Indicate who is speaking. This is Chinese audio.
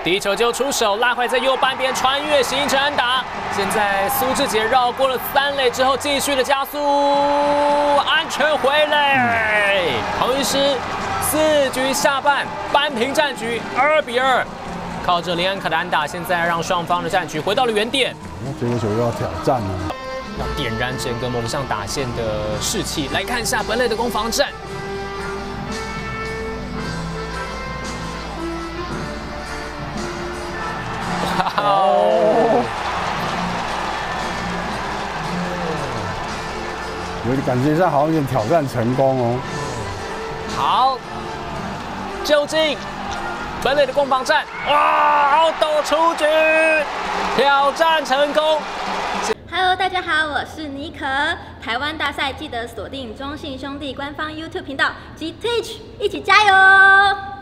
Speaker 1: 第一球就出手，拉回在右半边穿越形成安打。现在苏智杰绕过了3垒之后，继续的加速，安全回垒。同一时，4局下半扳平战局，2比2。靠着林安可的安打，现在让双方的战局回到了原点。
Speaker 2: 这个球又要挑战了，
Speaker 1: 要点燃整个猛象打线的士气。来看一下本垒的攻防战。
Speaker 2: 哦，有点感觉上好像有点挑战成功哦。
Speaker 1: 好，究竟本垒的攻防战，哇，凹斗出局，挑战成功。
Speaker 3: Hello， 大家好，我是妮可。台湾大赛记得锁定中信兄弟官方 YouTube 频道及 Twitch，一起加油！